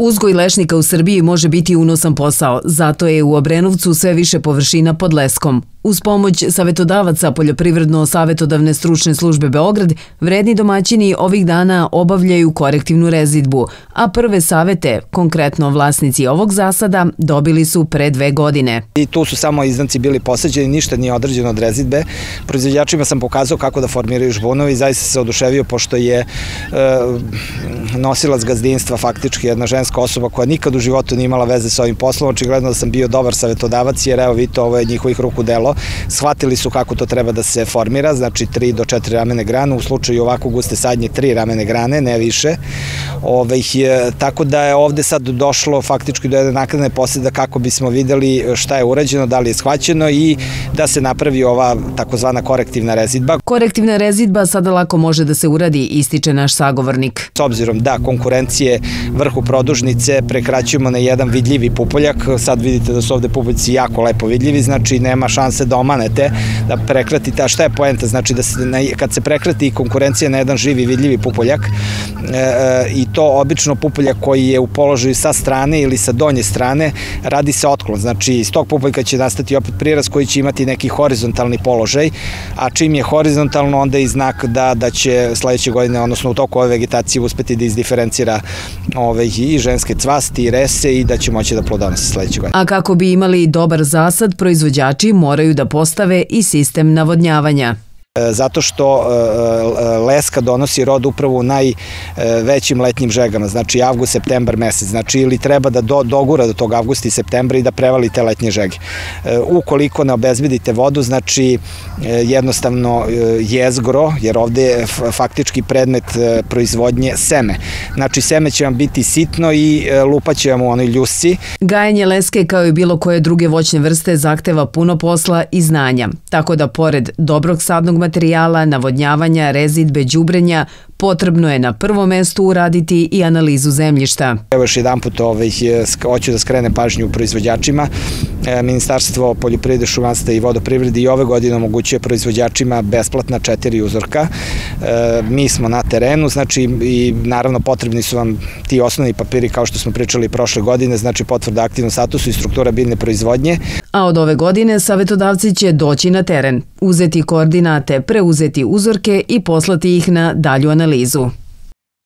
Uzgoj lešnika u Srbiji može biti unosan posao, zato je u Obrenovcu sve više površina pod leskom. Uz pomoć savetodavaca Poljoprivredno-savetodavne stručne službe Beograd, vredni domaćini ovih dana obavljaju korektivnu rezidbu, a prve savete, konkretno vlasnici ovog zasada, dobili su pre 2 godine. I tu su samo izdanci bili posađeni, ništa nije određeno od rezidbe. Proizvođačima sam pokazao kako da formiraju žbunovi i zaista se oduševio, pošto je nosilac gazdinstva faktički jedna ženska osoba koja nikad u životu nije imala veze sa ovim poslom. Očigledno da sam bio dobar savetodavac, jer evo vidite, ovo je njihovih ruku delo. Shvatili su kako to treba da se formira, znači 3 do 4 ramene grane, u slučaju ovako guste sadnje 3 ramene grane, ne više. Tako da je ovde sad došlo faktički do jedne naknadne posljede kako bismo videli šta je urađeno, da li je shvaćeno i da se napravi ova takozvana korektivna rezidba. Korektivna rezidba sada lako može da se uradi, ističe naš sagovornik. S obzirom da konkurencije vrhu produžnice prekraćujemo na jedan vidljivi pupoljak, sad vidite da su ovde pupoljci jako lepo vidljivi, znači nema šanse da omanete, da prekratite. A šta je poenta? Znači da kad se prekrati konkurencija na jedan živi vidljivi pupoljak, i to obično pupoljak koji je u položaju sa strane ili sa donje strane, radi se otklon. Znači iz tog pupoljka će nastati opet prirast koji će imati neki horizontalni položaj, a čim je horizontalno onda je znak da će sledeće godine, odnosno u toku ove vegetacije, uspeti da izdiferencira i ženske cvasti i rese i da će moći da plodonose sledeće godine. A kako bi imali dobar zasad, proizvođači moraju da postave i sistem navodnjavanja. Zato što leska donosi rod upravo u najvećim letnjim žegama, znači avgust, septembar mesec, znači ili treba da dogura do tog avgusta i septembra i da prevali te letnje žege. Ukoliko ne obezbedite vodu, znači jednostavno jezgro, jer ovde je faktički predmet proizvodnje seme. Znači seme će vam biti sitno i lupaće vam u onoj ljusci. Gajenje leske kao i bilo koje druge voćne vrste zahteva puno posla i znanja, tako da pored dobrog sadnog materijala, navodnjavanja, rezidbe, đubrenja, potrebno je na prvom mestu uraditi i analizu zemljišta. Evo još jedan put hoću da skrenem pažnju proizvođačima. Ministarstvo poljoprivrede, šumarstva i vodoprivrede i ove godine omogućuje proizvođačima besplatna 4 uzorka. Mi smo na terenu, znači i naravno potrebni su vam ti osnovni papiri kao što smo pričali prošle godine, znači potvrda aktivnom statusu i struktura biljne proizvodnje. A od ove godine savetodavci će doći na teren, uzeti koordinate, preuzeti uzorke i poslati ih na dalju analizu.